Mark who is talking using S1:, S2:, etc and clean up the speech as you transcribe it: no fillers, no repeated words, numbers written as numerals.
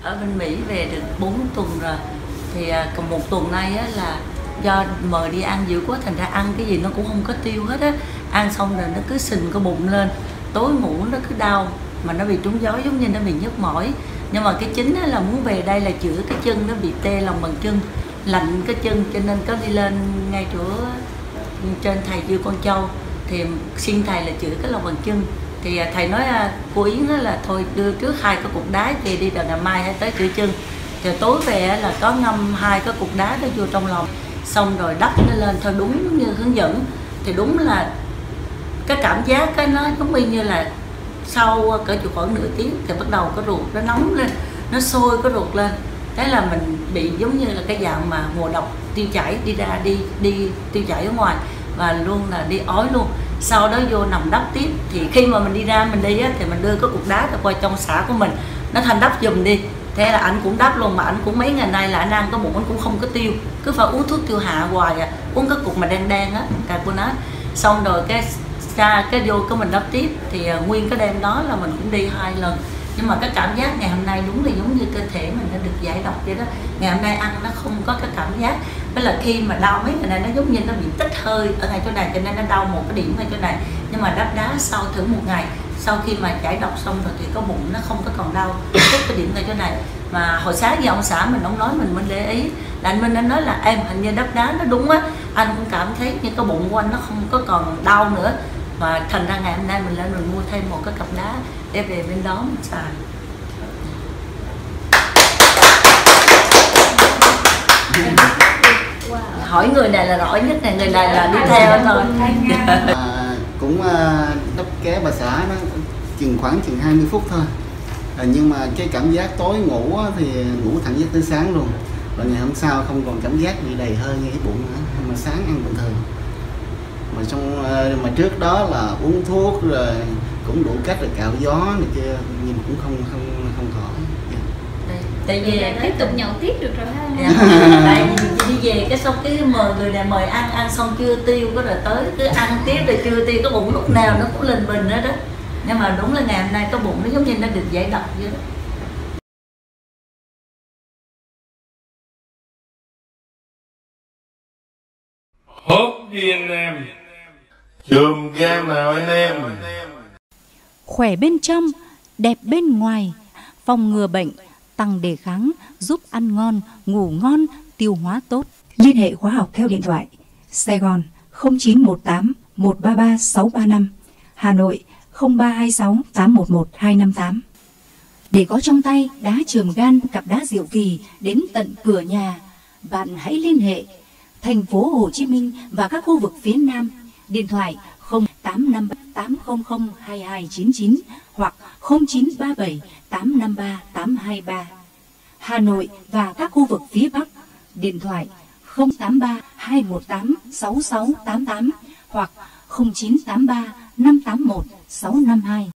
S1: Ở bên Mỹ về được 4 tuần rồi. Thì còn 1 tuần nay á, là do mời đi ăn dữ quá, thành ra ăn cái gì nó cũng không có tiêu hết á. Ăn xong rồi nó cứ sình cái bụng lên, tối ngủ nó cứ đau, mà nó bị trúng gió giống như nó bị nhức mỏi. Nhưng mà cái chính là muốn về đây là chữa cái chân nó bị tê lòng bàn chân, lạnh cái chân, cho nên có đi lên ngay chỗ trên thầy Dư Con Châu thì xin thầy là chữa cái lòng bàn chân. Thì thầy nói cô Yến đó là thôi đưa trước 2 cái cục đá về đi, rồi ngày mai hãy tới chữa chân. Rồi tối về là có ngâm 2 cái cục đá đó vô trong lòng, xong rồi đắp nó lên theo đúng như hướng dẫn. Thì đúng là cái cảm giác cái nó giống như là sau cỡ khoảng nửa tiếng thì bắt đầu cái ruột nó nóng lên, nó sôi cái ruột lên. Thế là mình bị giống như là cái dạng mà ngộ độc tiêu chảy, đi tiêu chảy ở ngoài và luôn là đi ói luôn. Sau đó vô nằm đắp tiếp, thì khi mà mình đi ra mình đi á, thì mình đưa cái cục đá qua trong xã của mình, nó thành đắp giùm đi. Thế là anh cũng đắp luôn, mà anh cũng mấy ngày nay là anh ăn cái bụng anh cũng không có tiêu, cứ phải uống thuốc tiêu hạ hoài à, uống cái cục mà đen đen á, carbonate. Xong rồi cái vô cái mình đắp tiếp, thì nguyên cái đêm đó là mình cũng đi 2 lần. Nhưng mà cái cảm giác ngày hôm nay đúng là giống như cơ thể mình nó được giải độc vậy đó. Ngày hôm nay ăn nó không có cái cảm giác, với là khi mà đau mấy ngày này nó giống như nó bị tích hơi ở ngay chỗ này, cho nên nó đau một cái điểm ngay chỗ này. Nhưng mà đắp đá sau thử 1 ngày, sau khi mà giải độc xong rồi thì có bụng nó không có còn đau cái điểm ngay chỗ này. Mà hồi sáng giờ ông xã mình ông nói mình để ý là anh Minh anh nói là em hình như đắp đá nó đúng á, anh cũng cảm thấy như cái bụng của anh nó không có còn đau nữa. Và thành ra ngày hôm nay mình lên mình mua thêm một cái cặp đá để về bên đó mình xài. Hỏi người này là rõ nhất này, người này là đi theo thôi.
S2: Cũng đắp ké bà xã đó khoảng 20 phút thôi. Nhưng mà cái cảm giác tối ngủ thì ngủ thẳng giấc tới sáng luôn. Rồi ngày hôm sau không còn cảm giác bị đầy hơi ngay cái bụng nữa, mà sáng ăn bình thường. Mà trước đó là uống thuốc rồi cũng đủ cách rồi cạo gió này kia, nhưng mà cũng không khỏi.
S1: Tại vì
S3: tiếp tục nhậu tiếp được rồi ha.
S1: Tại vì đi về cái xong cái mời người này mời ăn xong chưa tiêu, cái rồi tới cứ ăn tiếp rồi chưa tiêu, cái bụng lúc nào nó cũng lên bình đó đó. Nhưng mà đúng là ngày hôm nay cái bụng nó giống như nó được giải độc vậy đó.
S4: Hốt đi anh em, chùm gan nào anh em.
S5: Khỏe bên trong, đẹp bên ngoài, phòng ngừa bệnh, tăng đề kháng, giúp ăn ngon, ngủ ngon, tiêu hóa tốt.
S6: Liên hệ khóa học theo điện thoại Sài Gòn 0918 133 635, Hà Nội 0326 811 258. Để có trong tay đá chườm gan, cặp đá diệu kỳ đến tận cửa nhà, bạn hãy liên hệ thành phố Hồ Chí Minh và các khu vực phía Nam, điện thoại 0853 800 2299 hoặc 0937 853 823. Hà Nội và các khu vực phía Bắc, điện thoại 083 218 6688 hoặc 0983 581 652.